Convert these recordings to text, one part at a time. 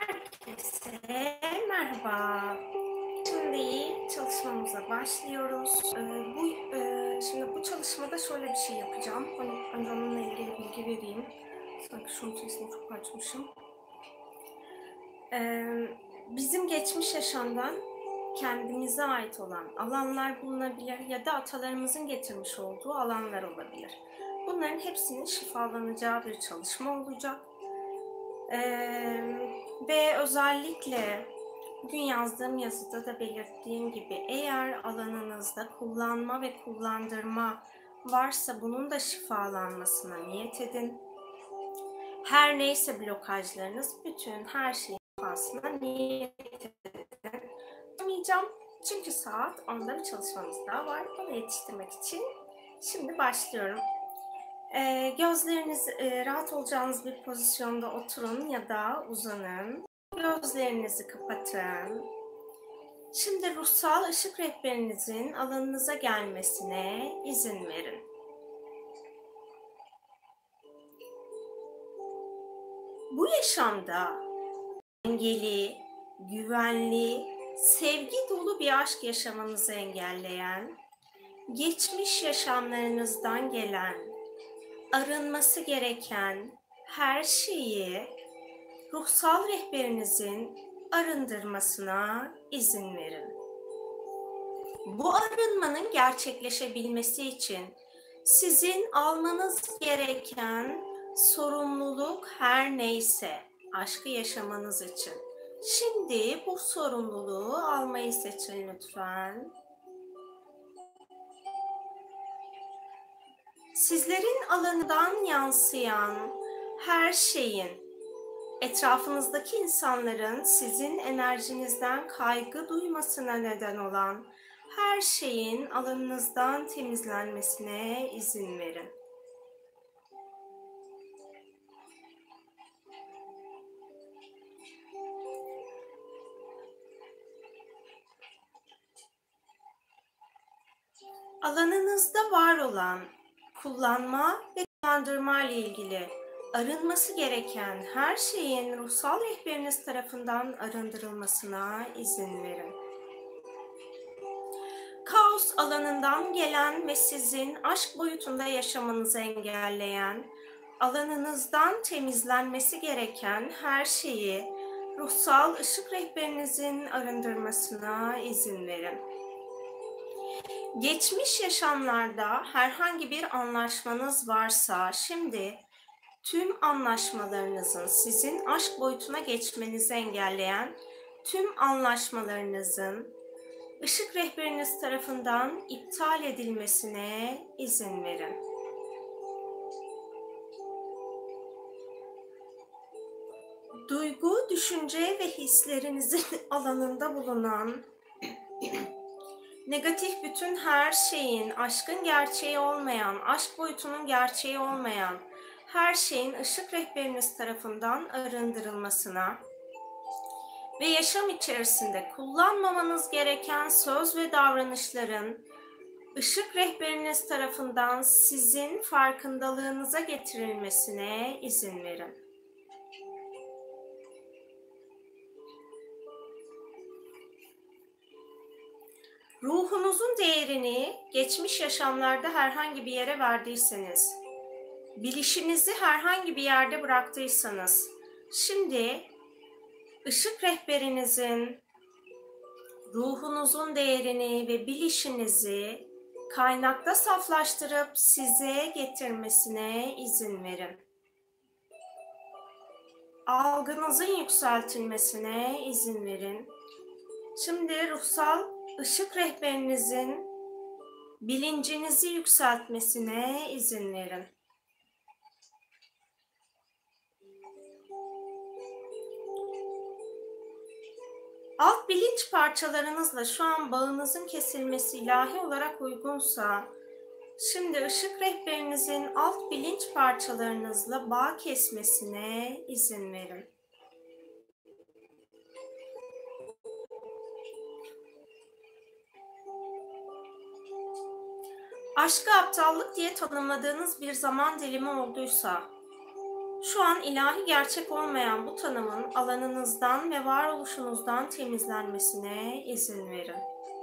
Herkese merhaba. Şimdi çalışmamıza başlıyoruz. Şimdi bu çalışmada şöyle bir şey yapacağım. Önce onunla ilgili bilgi vereyim. Sanki şunun sesini çok açmışım. Bizim geçmiş yaşamdan kendimize ait olan alanlar bulunabilir ya da atalarımızın getirmiş olduğu alanlar olabilir. Bunların hepsinin şifalanacağı bir çalışma olacak. Ve özellikle bugün yazdığım yazıda da belirttiğim gibi eğer alanınızda kullanma ve kullandırma varsa bunun da şifalanmasına niyet edin. Her neyse blokajlarınız, bütün her şeyin şifasına niyet edin. Yapmayacağım çünkü saat 10'da bir çalışmamız daha var. Onu yetiştirmek için şimdi başlıyorum. Gözleriniz rahat olacağınız bir pozisyonda oturun ya da uzanın. Gözlerinizi kapatın. Şimdi ruhsal ışık rehberinizin alanınıza gelmesine izin verin. Bu yaşamda dengeli, güvenli, sevgi dolu bir aşk yaşamanızı engelleyen, geçmiş yaşamlarınızdan gelen, arınması gereken her şeyi ruhsal rehberinizin arındırmasına izin verin. Bu arınmanın gerçekleşebilmesi için sizin almanız gereken sorumluluk her neyse aşkı yaşamanız için. Şimdi bu sorumluluğu almayı seçin lütfen. Sizlerin alanından yansıyan her şeyin, etrafınızdaki insanların sizin enerjinizden kaygı duymasına neden olan her şeyin alanınızdan temizlenmesine izin verin. Alanınızda var olan kullanma ve kullandırma ile ilgili arınması gereken her şeyin ruhsal rehberiniz tarafından arındırılmasına izin verin. Kaos alanından gelen ve sizin aşk boyutunda yaşamanızı engelleyen, alanınızdan temizlenmesi gereken her şeyi ruhsal ışık rehberinizin arındırmasına izin verin. Geçmiş yaşamlarda herhangi bir anlaşmanız varsa şimdi tüm anlaşmalarınızın sizin aşk boyutuna geçmenizi engelleyen tüm anlaşmalarınızın ışık rehberiniz tarafından iptal edilmesine izin verin. Duygu, düşünce ve hislerinizin alanında bulunan negatif bütün her şeyin, aşkın gerçeği olmayan, aşk boyutunun gerçeği olmayan her şeyin ışık rehberiniz tarafından arındırılmasına ve yaşam içerisinde kullanmamanız gereken söz ve davranışların ışık rehberiniz tarafından sizin farkındalığınıza getirilmesine izin verin. Ruhunuzun değerini geçmiş yaşamlarda herhangi bir yere verdiyseniz, bilişinizi herhangi bir yerde bıraktıysanız, şimdi ışık rehberinizin ruhunuzun değerini ve bilişinizi kaynakta saflaştırıp size getirmesine izin verin. Algınızın yükseltilmesine izin verin. Şimdi ruhsal ışık rehberinizin bilincinizi yükseltmesine izin verin. Alt bilinç parçalarınızla şu an bağınızın kesilmesi ilahi olarak uygunsa, şimdi ışık rehberinizin alt bilinç parçalarınızla bağ kesmesine izin verin. Aşkı aptallık diye tanımladığınız bir zaman dilimi olduysa, Şu an ilahi gerçek olmayan bu tanımın alanınızdan ve varoluşunuzdan temizlenmesine izin verin.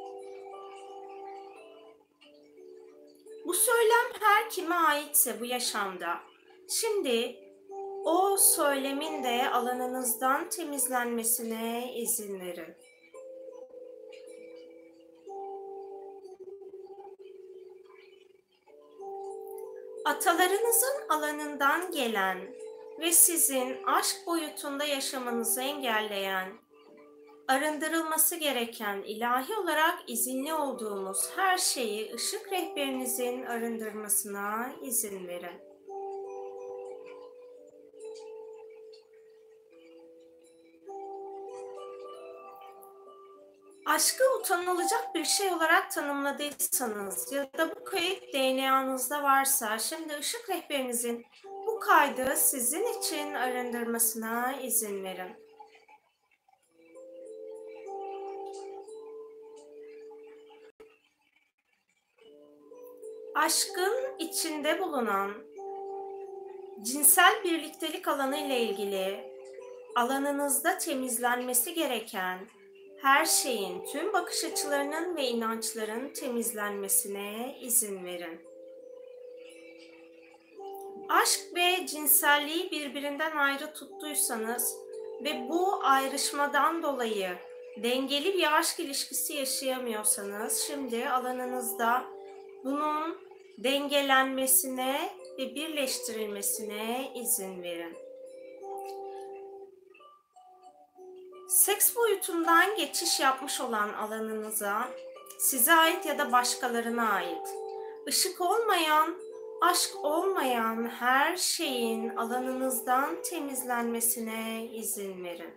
Bu söylem her kime aitse bu yaşamda, şimdi o söylemin de alanınızdan temizlenmesine izin verin. Atalarınızın alanından gelen ve sizin aşk boyutunda yaşamanızı engelleyen, arındırılması gereken ilahi olarak izinli olduğumuz her şeyi ışık rehberinizin arındırmasına izin verin. Aşkı utanılacak bir şey olarak tanımladıysanız ya da bu kayıt DNA'nızda varsa, şimdi ışık rehberinizin bu kaydı sizin için arındırmasına izin verin. Aşkın içinde bulunan cinsel birliktelik alanı ile ilgili alanınızda temizlenmesi gereken her şeyin, tüm bakış açılarının ve inançların temizlenmesine izin verin. Aşk ve cinselliği birbirinden ayrı tuttuysanız ve bu ayrışmadan dolayı dengeli bir aşk ilişkisi yaşayamıyorsanız, şimdi alanınızda bunun dengelenmesine ve birleştirilmesine izin verin. Seks boyutundan geçiş yapmış olan alanınıza, size ait ya da başkalarına ait, ışık olmayan, aşk olmayan her şeyin alanınızdan temizlenmesine izin verin.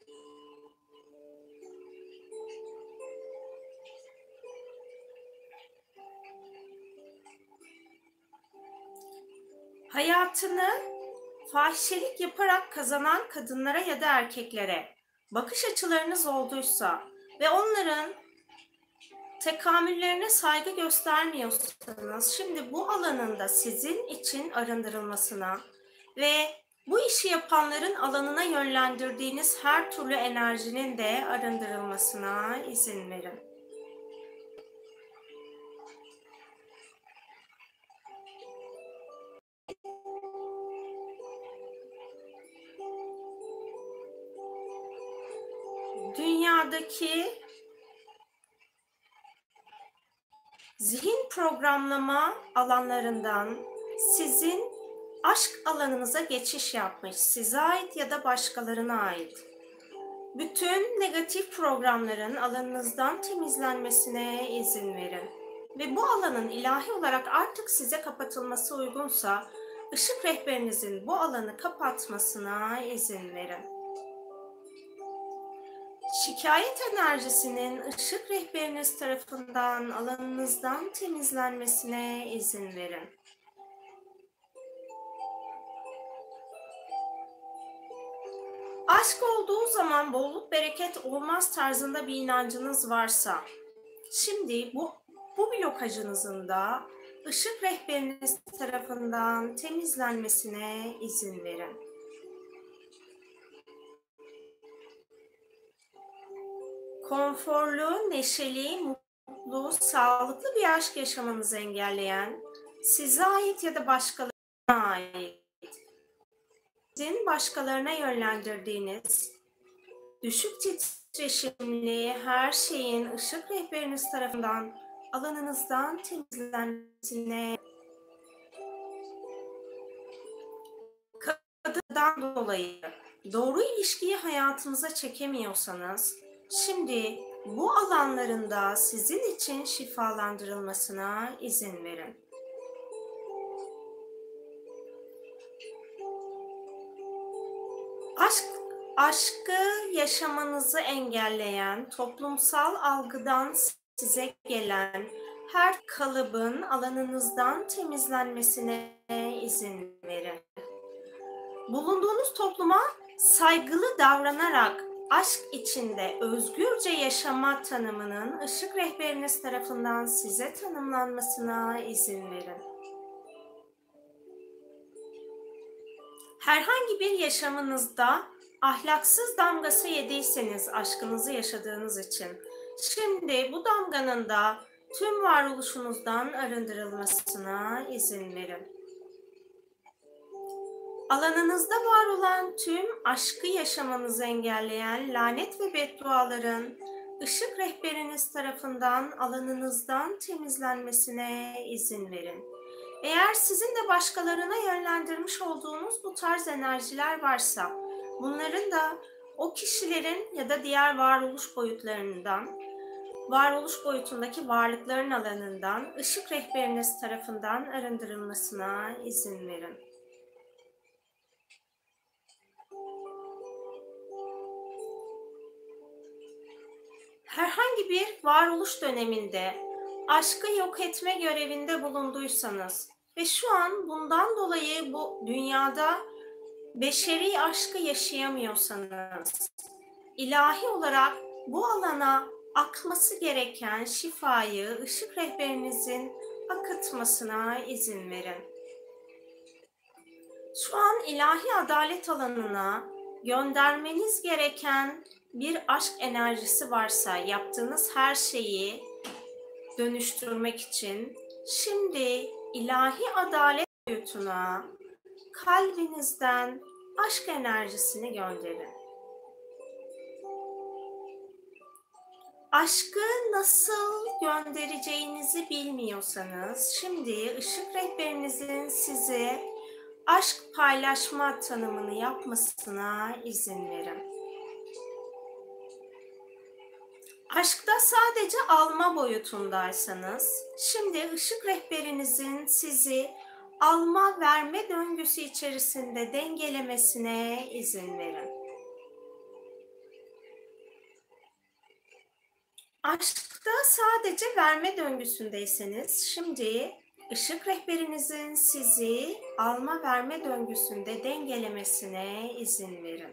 Hayatını fahişelik yaparak kazanan kadınlara ya da erkeklere bakış açılarınız olduysa ve onların tekamüllerine saygı göstermiyorsanız, şimdi bu alanında sizin için arındırılmasına ve bu işi yapanların alanına yönlendirdiğiniz her türlü enerjinin de arındırılmasına izin verin. Dünyadaki zihin programlama alanlarından sizin aşk alanınıza geçiş yapmış, size ait ya da başkalarına ait bütün negatif programların alanınızdan temizlenmesine izin verin. Ve bu alanın ilahi olarak artık size kapatılması uygunsa, ışık rehberinizin bu alanı kapatmasına izin verin. Şikayet enerjisinin ışık rehberiniz tarafından alanınızdan temizlenmesine izin verin. Aşk olduğu zaman bolluk bereket olmaz tarzında bir inancınız varsa, şimdi bu blokajınızın da ışık rehberiniz tarafından temizlenmesine izin verin. Konforlu, neşeli, mutlu, sağlıklı bir aşk yaşamanızı engelleyen, size ait ya da başkalarına ait, sizin başkalarına yönlendirdiğiniz düşük titreşimli her şeyin ışık rehberiniz tarafından alanınızdan temizlenmesine, kadından dolayı doğru ilişkiyi hayatınıza çekemiyorsanız, şimdi bu alanlarında sizin için şifalandırılmasına izin verin. Aşkı yaşamanızı engelleyen, toplumsal algıdan size gelen her kalıbın alanınızdan temizlenmesine izin verin. Bulunduğunuz topluma saygılı davranarak aşk içinde özgürce yaşama tanımının ışık rehberiniz tarafından size tanımlanmasına izin verin. Herhangi bir yaşamınızda ahlaksız damgası yediyseniz aşkınızı yaşadığınız için, şimdi bu damganın da tüm varoluşunuzdan arındırılmasına izin verin. Alanınızda var olan tüm aşkı yaşamanızı engelleyen lanet ve bedduaların ışık rehberiniz tarafından alanınızdan temizlenmesine izin verin. Eğer sizin de başkalarına yönlendirmiş olduğunuz bu tarz enerjiler varsa, bunların da o kişilerin ya da diğer varoluş boyutlarından, varoluş boyutundaki varlıkların alanından ışık rehberiniz tarafından arındırılmasına izin verin. Herhangi bir varoluş döneminde aşkı yok etme görevinde bulunduysanız ve şu an bundan dolayı bu dünyada beşeri aşkı yaşayamıyorsanız, ilahi olarak bu alana akması gereken şifayı ışık rehberinizin akıtmasına izin verin. Şu an ilahi adalet alanına göndermeniz gereken bir aşk enerjisi varsa, yaptığınız her şeyi dönüştürmek için şimdi ilahi adalet boyutuna kalbinizden aşk enerjisini gönderin. Aşkı nasıl göndereceğinizi bilmiyorsanız, şimdi ışık rehberinizin size aşk paylaşma tanımını yapmasına izin verin. Aşkta sadece alma boyutundaysanız, şimdi ışık rehberinizin sizi alma verme döngüsü içerisinde dengelemesine izin verin. Aşkta sadece verme döngüsündeyseniz, şimdi ışık rehberinizin sizi alma verme döngüsünde dengelemesine izin verin.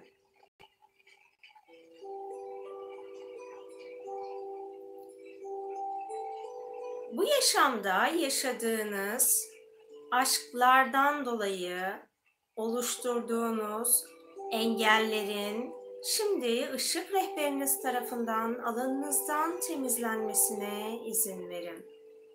Bu yaşamda yaşadığınız aşklardan dolayı oluşturduğunuz engellerin şimdi ışık rehberiniz tarafından alanınızdan temizlenmesine izin verin.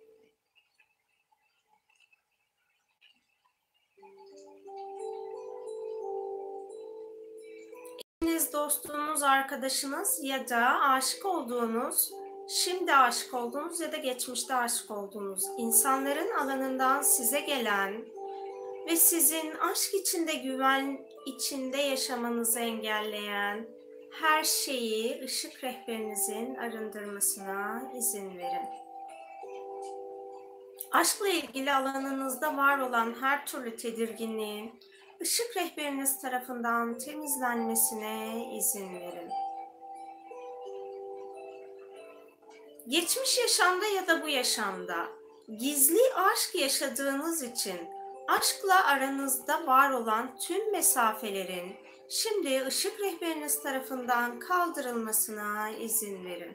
Eşiniz, dostunuz, arkadaşınız ya da aşık olduğunuz, şimdi aşık olduğunuz ya da geçmişte aşık olduğunuz insanların alanından size gelen ve sizin aşk içinde, güven içinde yaşamanızı engelleyen her şeyi ışık rehberinizin arındırmasına izin verin. Aşkla ilgili alanınızda var olan her türlü tedirginliğin ışık rehberiniz tarafından temizlenmesine izin verin. Geçmiş yaşamda ya da bu yaşamda gizli aşk yaşadığınız için aşkla aranızda var olan tüm mesafelerin şimdi ışık rehberiniz tarafından kaldırılmasına izin verin.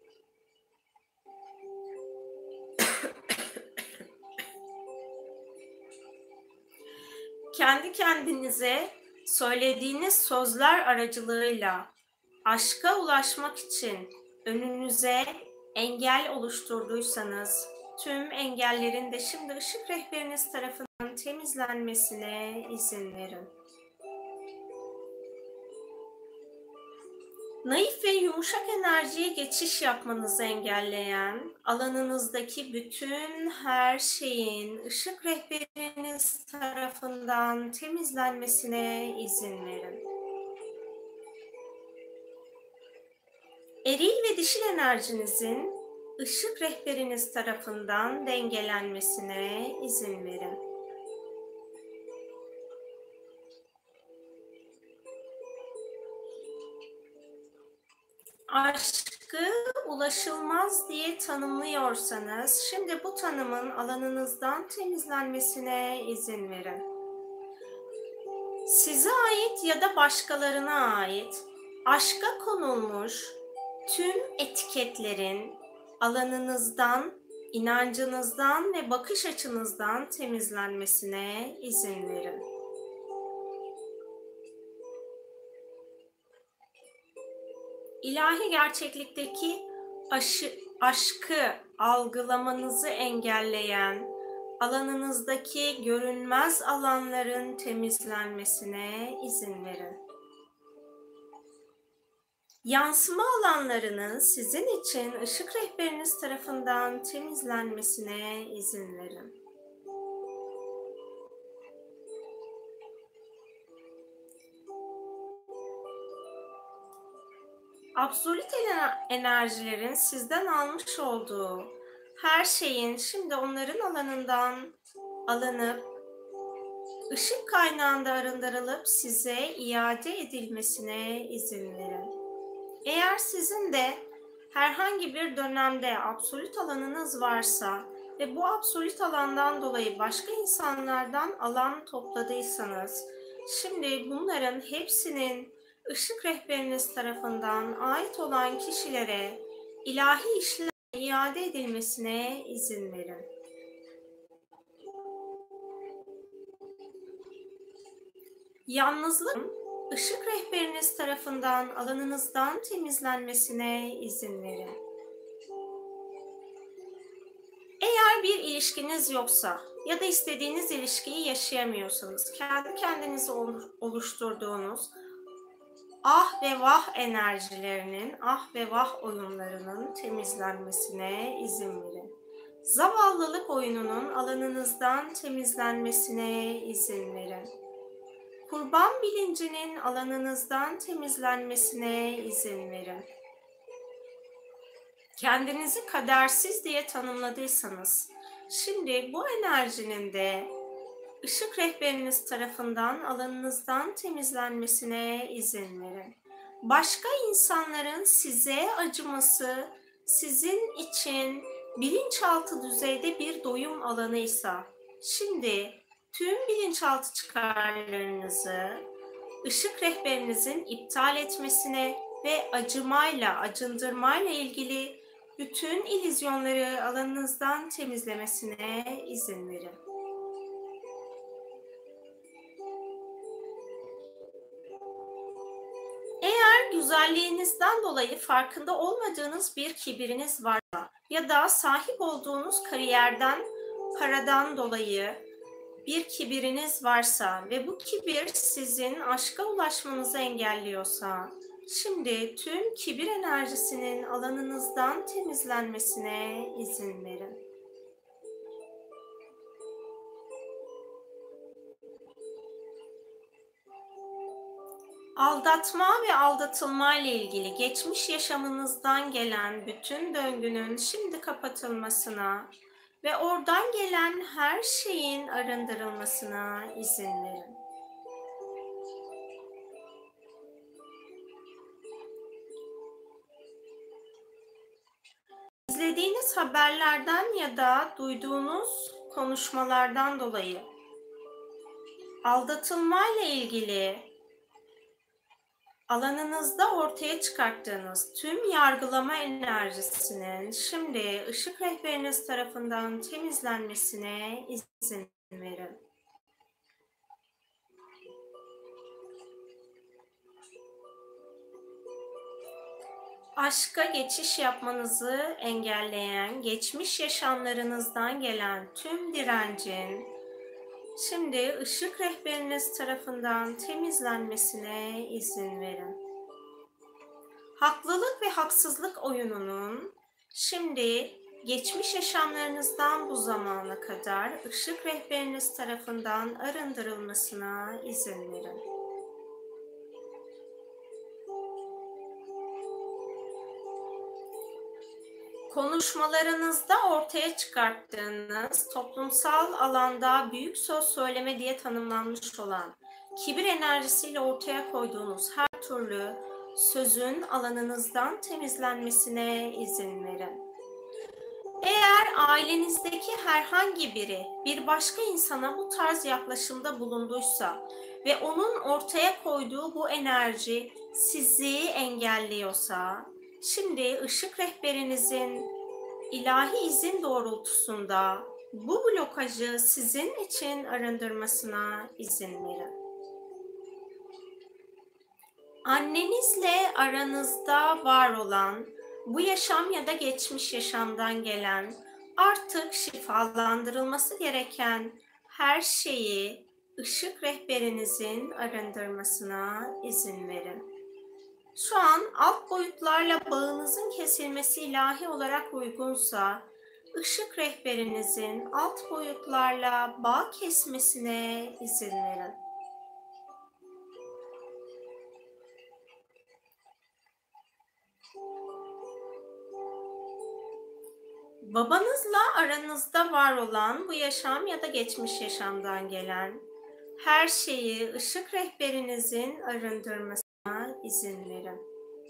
Kendi kendinize söylediğiniz sözler aracılığıyla aşka ulaşmak için önünüze engel oluşturduysanız, tüm engellerin de şimdi ışık rehberiniz tarafından temizlenmesine izin verin. Naif ve yumuşak enerjiye geçiş yapmanızı engelleyen, alanınızdaki bütün her şeyin ışık rehberiniz tarafından temizlenmesine izin verin. Eril ve dişil enerjinizin ışık rehberiniz tarafından dengelenmesine izin verin. Aşkı ulaşılmaz diye tanımlıyorsanız, şimdi bu tanımın alanınızdan temizlenmesine izin verin. Size ait ya da başkalarına ait aşka konulmuş tüm etiketlerin alanınızdan, inancınızdan ve bakış açınızdan temizlenmesine izin verin. İlahi gerçeklikteki aşkı algılamanızı engelleyen, alanınızdaki görünmez alanların temizlenmesine izin verin. Yansıma alanlarının sizin için ışık rehberiniz tarafından temizlenmesine izin verin. Absolut enerjilerin sizden almış olduğu her şeyin şimdi onların alanından alınıp ışık kaynağında arındırılıp size iade edilmesine izin verin. Eğer sizin de herhangi bir dönemde absolut alanınız varsa ve bu absolut alandan dolayı başka insanlardan alan topladıysanız, şimdi bunların hepsinin ışık rehberiniz tarafından ait olan kişilere ilahi işlem iade edilmesine izin verin. Yalnızlık, ışık rehberiniz tarafından alanınızdan temizlenmesine izin verin. Eğer bir ilişkiniz yoksa ya da istediğiniz ilişkiyi yaşayamıyorsanız, kendi kendinize oluşturduğunuz ah ve vah enerjilerinin, ah ve vah oyunlarının temizlenmesine izin verin. Zavallılık oyununun alanınızdan temizlenmesine izin verin. Kurban bilincinin alanınızdan temizlenmesine izin verin. Kendinizi kadersiz diye tanımladıysanız, şimdi bu enerjinin de ışık rehberiniz tarafından alanınızdan temizlenmesine izin verin. Başka insanların size acıması sizin için bilinçaltı düzeyde bir doyum alanıysa, şimdi tüm bilinçaltı çıkarlarınızı ışık rehberinizin iptal etmesine ve acımayla, acındırmayla ilgili bütün illüzyonları alanınızdan temizlemesine izin verin. Eğer güzelliğinizden dolayı farkında olmadığınız bir kibiriniz varsa ya da sahip olduğunuz kariyerden, paradan dolayı bir kibiriniz varsa ve bu kibir sizin aşka ulaşmanızı engelliyorsa, şimdi tüm kibir enerjisinin alanınızdan temizlenmesine izin verin. Aldatma ve aldatılma ile ilgili geçmiş yaşamınızdan gelen bütün döngünün şimdi kapatılmasına ve oradan gelen her şeyin arındırılmasına izin verin. İzlediğiniz haberlerden ya da duyduğunuz konuşmalardan dolayı aldatılma ile ilgili alanınızda ortaya çıkarttığınız tüm yargılama enerjisinin şimdi ışık rehberiniz tarafından temizlenmesine izin verin. Aşka geçiş yapmanızı engelleyen, geçmiş yaşamlarınızdan gelen tüm direncin şimdi ışık rehberiniz tarafından temizlenmesine izin verin. Haklılık ve haksızlık oyununun şimdi geçmiş yaşamlarınızdan bu zamana kadar ışık rehberiniz tarafından arındırılmasına izin verin. Konuşmalarınızda ortaya çıkarttığınız toplumsal alanda büyük söz söyleme diye tanımlanmış olan kibir enerjisiyle ortaya koyduğunuz her türlü sözün alanınızdan temizlenmesine izin verin. Eğer ailenizdeki herhangi biri bir başka insana bu tarz yaklaşımda bulunduysa ve onun ortaya koyduğu bu enerji sizi engelliyorsa, şimdi ışık rehberinizin ilahi izin doğrultusunda bu blokajı sizin için arındırmasına izin verin. Annenizle aranızda var olan, bu yaşam ya da geçmiş yaşamdan gelen, artık şifalandırılması gereken her şeyi ışık rehberinizin arındırmasına izin verin. Şu an alt boyutlarla bağınızın kesilmesi ilahi olarak uygunsa, ışık rehberinizin alt boyutlarla bağ kesmesine izin verin. Babanızla aranızda var olan bu yaşam ya da geçmiş yaşamdan gelen her şeyi ışık rehberinizin arındırmasına izin verin.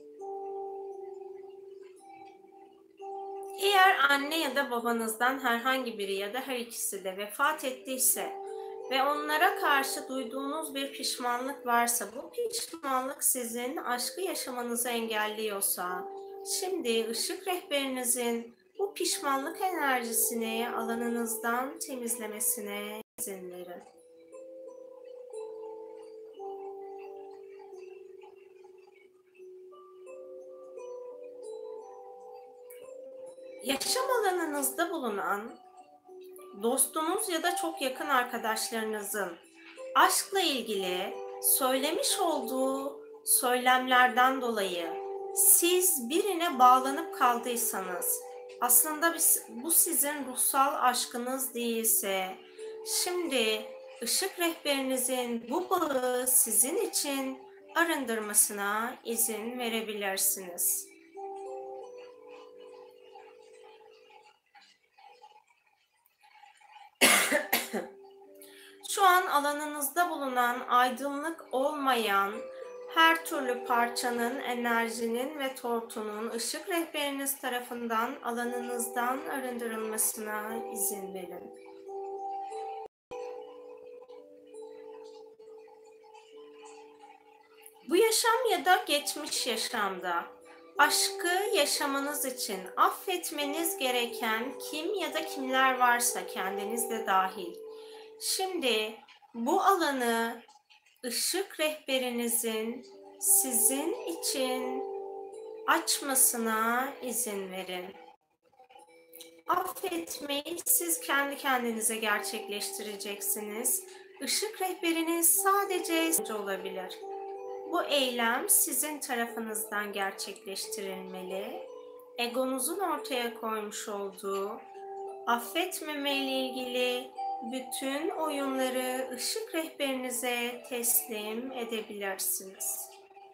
Eğer anne ya da babanızdan herhangi biri ya da her ikisi de vefat ettiyse ve onlara karşı duyduğunuz bir pişmanlık varsa, bu pişmanlık sizin aşkı yaşamanızı engelliyorsa, şimdi ışık rehberinizin bu pişmanlık enerjisini alanınızdan temizlemesine izin verin. Yaşam alanınızda bulunan dostunuz ya da çok yakın arkadaşlarınızın aşkla ilgili söylemiş olduğu söylemlerden dolayı siz birine bağlanıp kaldıysanız, aslında bu sizin ruhsal aşkınız değilse, şimdi ışık rehberinizin bu bağı sizin için arındırmasına izin verebilirsiniz. Şu an alanınızda bulunan aydınlık olmayan her türlü parçanın, enerjinin ve tortunun ışık rehberiniz tarafından alanınızdan arındırılmasına izin verin. Bu yaşam ya da geçmiş yaşamda aşkı yaşamanız için affetmeniz gereken kim ya da kimler varsa, kendiniz de dahil, şimdi bu alanı ışık rehberinizin sizin için açmasına izin verin. Affetmeyi siz kendi kendinize gerçekleştireceksiniz. Işık rehberiniz sadece olabilir. Bu eylem sizin tarafınızdan gerçekleştirilmeli. Egonuzun ortaya koymuş olduğu affetmeme ile ilgili bütün oyunları ışık rehberinize teslim edebilirsiniz.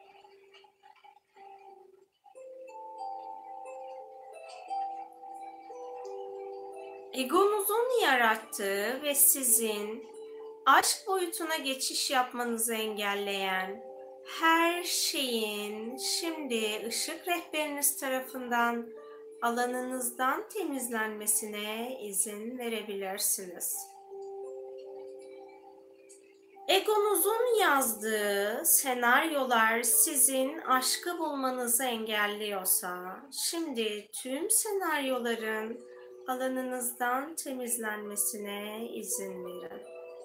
Egonuzun yarattığı ve sizin aşk boyutuna geçiş yapmanızı engelleyen her şeyin şimdi ışık rehberiniz tarafından alanınızdan temizlenmesine izin verebilirsiniz. Egonuzun yazdığı senaryolar sizin aşkı bulmanızı engelliyorsa, şimdi tüm senaryoların alanınızdan temizlenmesine izin verin.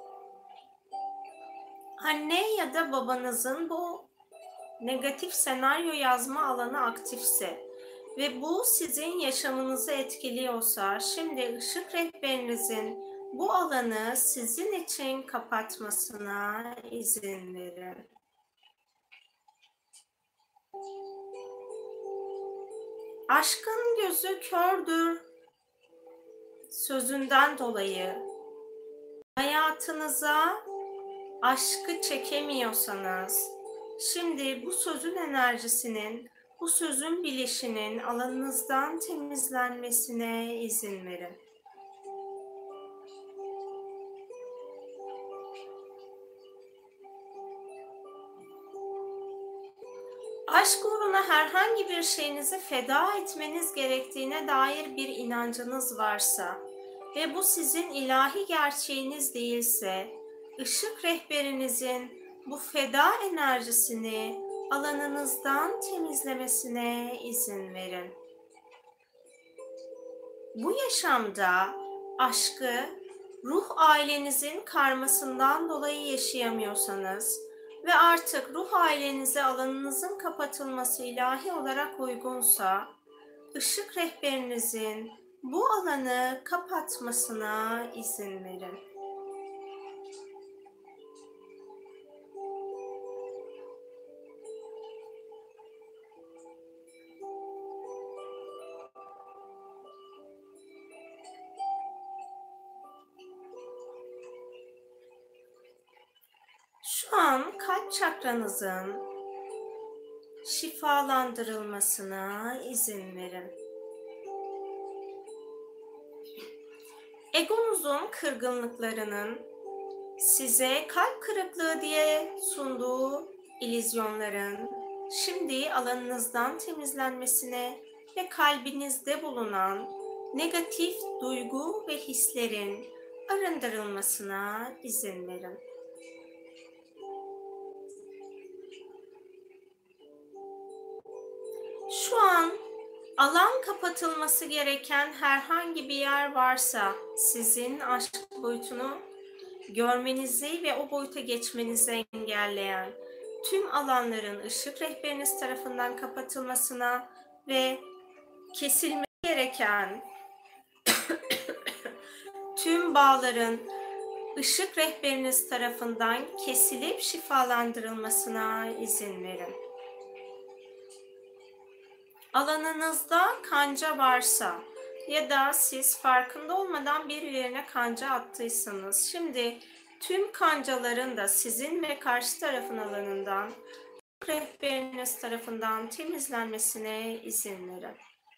Anne ya da babanızın bu negatif senaryo yazma alanı aktifse ve bu sizin yaşamınızı etkiliyorsa, şimdi ışık rehberinizin bu alanı sizin için kapatmasına izin verin. Aşkın gözü kördür sözünden dolayı hayatınıza aşkı çekemiyorsanız, şimdi bu sözün enerjisinin, bu sözün bilişinin alanınızdan temizlenmesine izin verin. Aşk uğruna herhangi bir şeyinizi feda etmeniz gerektiğine dair bir inancınız varsa ve bu sizin ilahi gerçeğiniz değilse, ışık rehberinizin bu feda enerjisini alanınızdan temizlemesine izin verin. Bu yaşamda aşkı ruh ailenizin karmasından dolayı yaşayamıyorsanız, ve artık ruh ailenize alanınızın kapatılması ilahi olarak uygunsa, ışık rehberinizin bu alanı kapatmasına izin verin. Şu an kalp çakranızın şifalandırılmasına izin verin. Egonuzun kırgınlıklarının size kalp kırıklığı diye sunduğu illüzyonların şimdi alanınızdan temizlenmesine ve kalbinizde bulunan negatif duygu ve hislerin arındırılmasına izin verin. Şu an alan kapatılması gereken herhangi bir yer varsa sizin aşk boyutunu görmenizi ve o boyuta geçmenizi engelleyen tüm alanların ışık rehberiniz tarafından kapatılmasına ve kesilmesi gereken tüm bağların ışık rehberiniz tarafından kesilip şifalandırılmasına izin verin. Alanınızda kanca varsa ya da siz farkında olmadan birilerine kanca attıysanız, şimdi tüm kancaların da sizin ve karşı tarafın alanından rehberiniz tarafından temizlenmesine izin verin.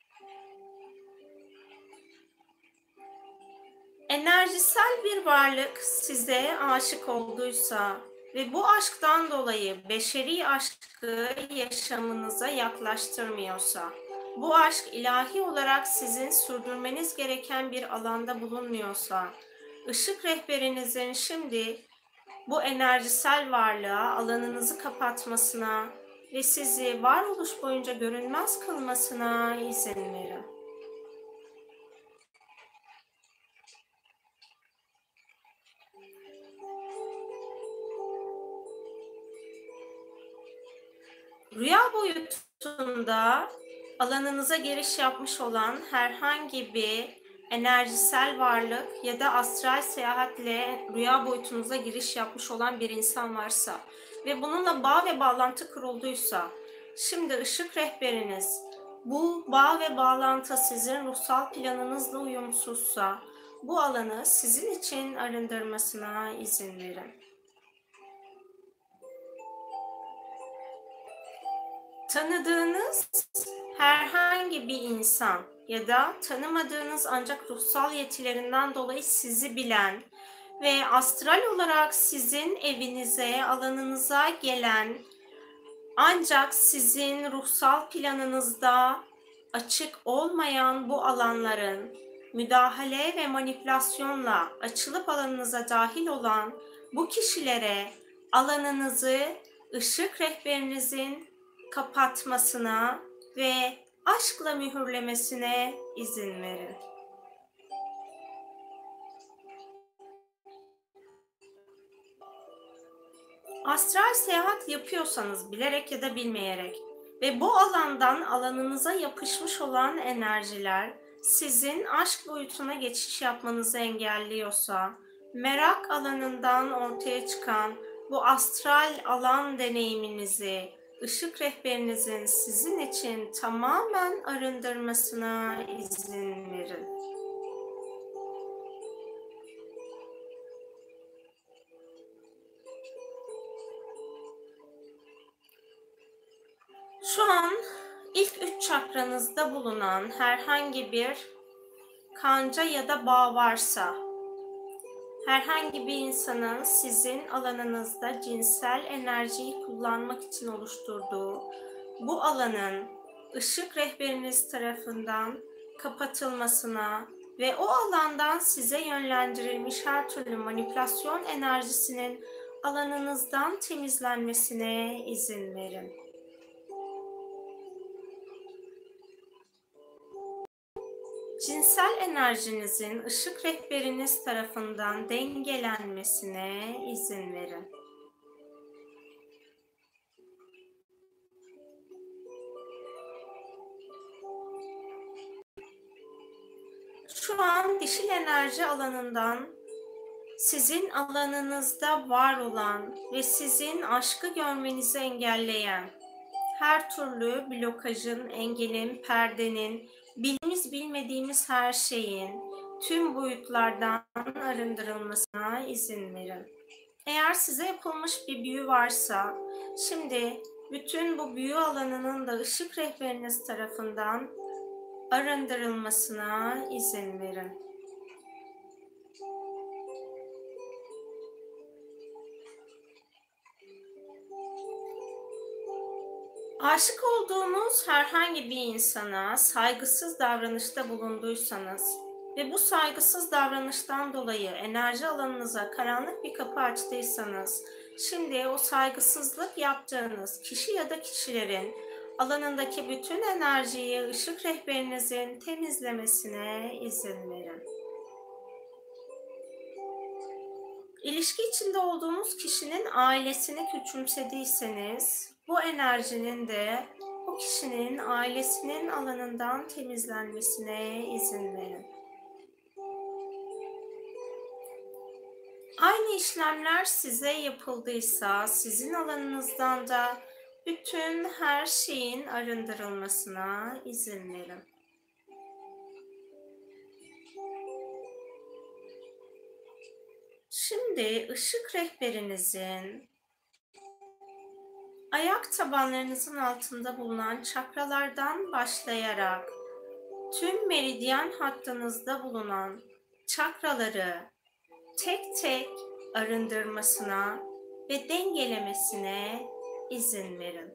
Enerjisel bir varlık size aşık olduysa ve bu aşktan dolayı beşeri aşkı yaşamınıza yaklaştırmıyorsa, bu aşk ilahi olarak sizin sürdürmeniz gereken bir alanda bulunmuyorsa, ışık rehberinizin şimdi bu enerjisel varlığa alanınızı kapatmasına ve sizi varoluş boyunca görünmez kılmasına izin verin. Rüya boyutunda alanınıza giriş yapmış olan herhangi bir enerjisel varlık ya da astral seyahatle rüya boyutunuza giriş yapmış olan bir insan varsa ve bununla bağ ve bağlantı kurulduysa, şimdi ışık rehberiniz bu bağ ve bağlantı sizin ruhsal planınızla uyumsuzsa, bu alanı sizin için arındırmasına izin verin. Tanıdığınız herhangi bir insan ya da tanımadığınız ancak ruhsal yetilerinden dolayı sizi bilen ve astral olarak sizin evinize, alanınıza gelen ancak sizin ruhsal planınızda açık olmayan bu alanların müdahale ve manipülasyonla açılıp alanınıza dahil olan bu kişilere alanınızı ışık rehberinizin kapatmasına ve aşkla mühürlemesine izin verin. Astral seyahat yapıyorsanız bilerek ya da bilmeyerek ve bu alandan alanınıza yapışmış olan enerjiler sizin aşk boyutuna geçiş yapmanızı engelliyorsa, merak alanından ortaya çıkan bu astral alan deneyiminizi ışık rehberinizin sizin için tamamen arındırmasına izin verin. Şu an ilk 3 çakranızda bulunan herhangi bir kanca ya da bağ varsa, herhangi bir insanın sizin alanınızda cinsel enerjiyi kullanmak için oluşturduğu bu alanın ışık rehberiniz tarafından kapatılmasına ve o alandan size yönlendirilmiş her türlü manipülasyon enerjisinin alanınızdan temizlenmesine izin verin. Cinsel enerjinizin ışık rehberiniz tarafından dengelenmesine izin verin. Şu an dişil enerji alanından sizin alanınızda var olan ve sizin aşkı görmenizi engelleyen her türlü blokajın, engelin, perdenin, bildiğimiz bilmediğimiz her şeyin tüm boyutlardan arındırılmasına izin verin. Eğer size yapılmış bir büyü varsa, şimdi bütün bu büyü alanının da ışık rehberiniz tarafından arındırılmasına izin verin. Aşık olduğunuz herhangi bir insana saygısız davranışta bulunduysanız ve bu saygısız davranıştan dolayı enerji alanınıza karanlık bir kapı açtıysanız, şimdi o saygısızlık yaptığınız kişi ya da kişilerin alanındaki bütün enerjiyi ışık rehberinizin temizlemesine izin verin. İlişki içinde olduğunuz kişinin ailesini küçümsediyseniz, bu enerjinin de o kişinin ailesinin alanından temizlenmesine izin verin. Aynı işlemler size yapıldıysa, sizin alanınızdan da bütün her şeyin arındırılmasına izin verin. Şimdi ışık rehberinizin ayak tabanlarınızın altında bulunan çakralardan başlayarak tüm meridyen hattınızda bulunan çakraları tek tek arındırmasına ve dengelemesine izin verin.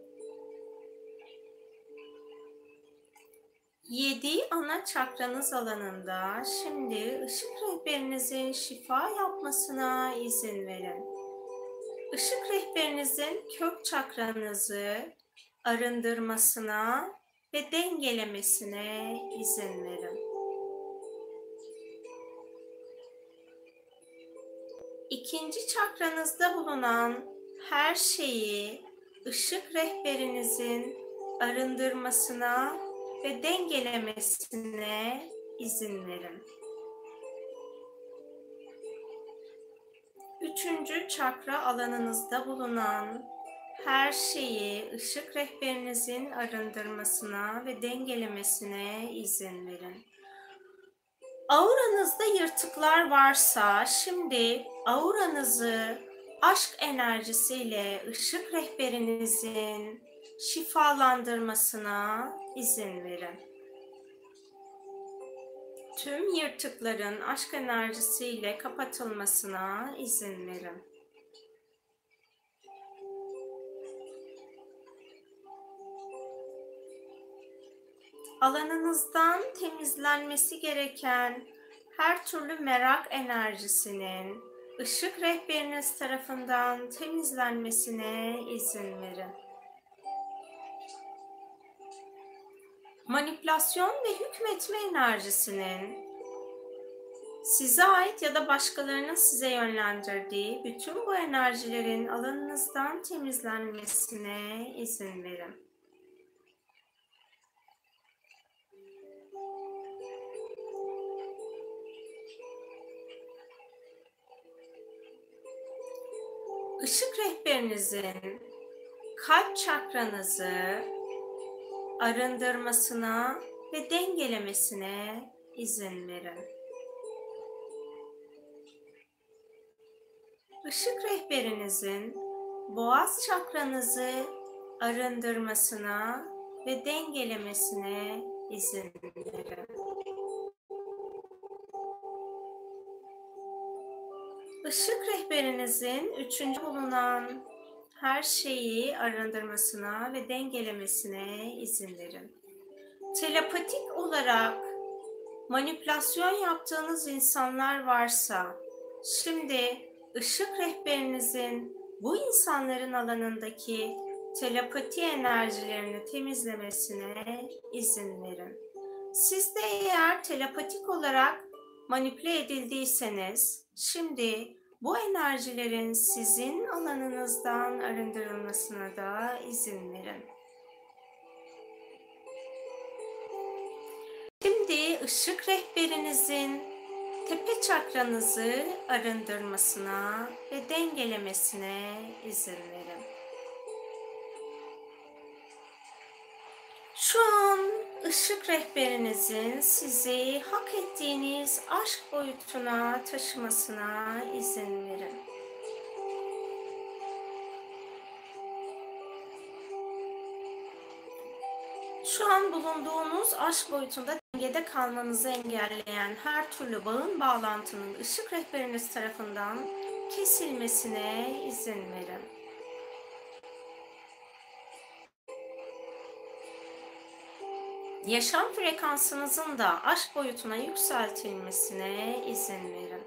7 ana çakranız alanında şimdi ışık rehberinizin şifa yapmasına izin verin. Işık rehberinizin kök çakranızı arındırmasına ve dengelemesine izin verin. İkinci çakranızda bulunan her şeyi ışık rehberinizin arındırmasına ve dengelemesine izin verin. Üçüncü çakra alanınızda bulunan her şeyi ışık rehberinizin arındırmasına ve dengelemesine izin verin. Auranızda yırtıklar varsa şimdi auranızı aşk enerjisiyle ışık rehberinizin şifalandırmasına izin verin. Tüm yırtıkların aşk enerjisiyle kapatılmasına izin verin. Alanınızdan temizlenmesi gereken her türlü merak enerjisinin ışık rehberiniz tarafından temizlenmesine izin verin. Manipülasyon ve hükmetme enerjisinin size ait ya da başkalarının size yönlendirdiği bütün bu enerjilerin alanınızdan temizlenmesine izin verin. Işık rehberinizin kalp çakranızı arındırmasına ve dengelemesine izin verin. Işık rehberinizin boğaz çakranızı arındırmasına ve dengelemesine izin verin. Işık rehberinizin üçüncü bulunan her şeyi arındırmasına ve dengelemesine izin verin. Telepatik olarak manipülasyon yaptığınız insanlar varsa, şimdi ışık rehberinizin bu insanların alanındaki telepati enerjilerini temizlemesine izin verin. Siz de eğer telepatik olarak manipüle edildiyseniz, şimdi bu enerjilerin sizin alanınızdan arındırılmasına da izin verin. Şimdi ışık rehberinizin tepe çakranızı arındırmasına ve dengelemesine izin verin. Şu an ışık rehberinizin sizi hak ettiğiniz aşk boyutuna taşımasına izin verin. Şu an bulunduğunuz aşk boyutunda dengede kalmanızı engelleyen her türlü bağlantının ışık rehberiniz tarafından kesilmesine izin verin. Yaşam frekansınızın da aşk boyutuna yükseltilmesine izin verin.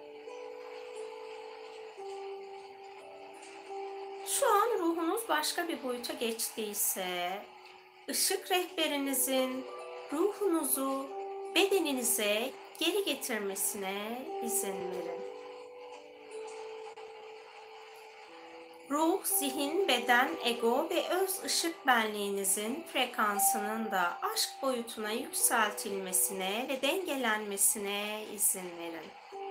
Şu an ruhunuz başka bir boyuta geçtiyse, ışık rehberinizin ruhunuzu bedeninize geri getirmesine izin verin. Ruh, zihin, beden, ego ve öz ışık benliğinizin frekansının da aşk boyutuna yükseltilmesine ve dengelenmesine izin verin.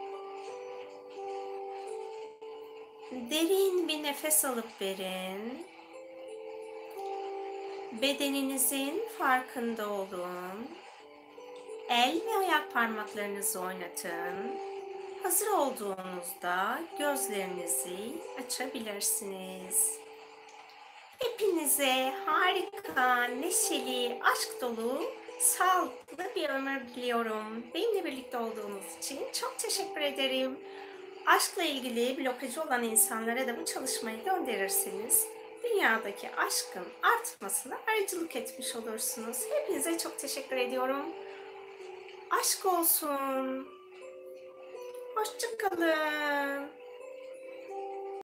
Derin bir nefes alıp verin. Bedeninizin farkında olun. El ve ayak parmaklarınızı oynatın. Hazır olduğunuzda gözlerinizi açabilirsiniz. Hepinize harika, neşeli, aşk dolu, sağlıklı bir ömür diliyorum. Benimle birlikte olduğunuz için çok teşekkür ederim. Aşkla ilgili blokajı olan insanlara da bu çalışmayı gönderirseniz dünyadaki aşkın artmasına aracılık etmiş olursunuz. Hepinize çok teşekkür ediyorum. Aşk olsun. Hoşça kalın.